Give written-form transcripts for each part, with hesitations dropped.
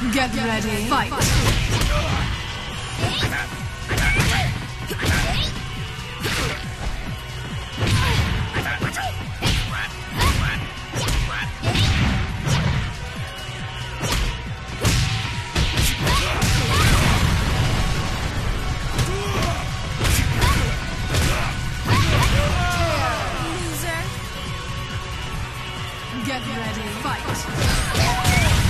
Get ready, fight! Get ready, fight!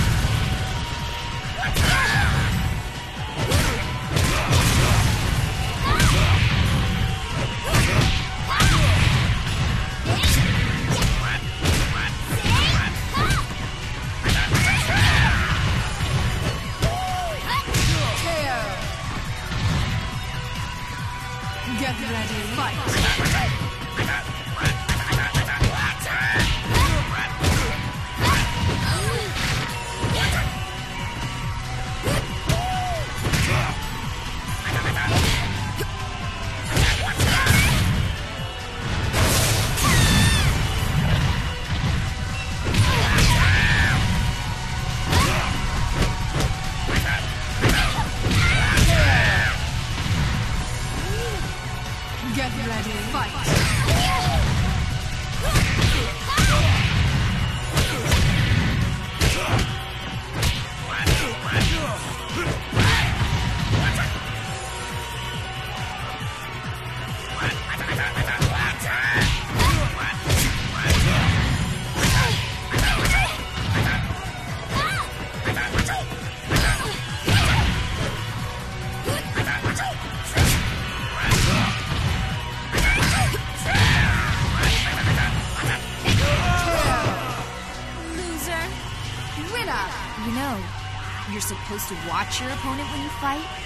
Get ready, fight! Get ready, fight! You know, you're supposed to watch your opponent when you fight,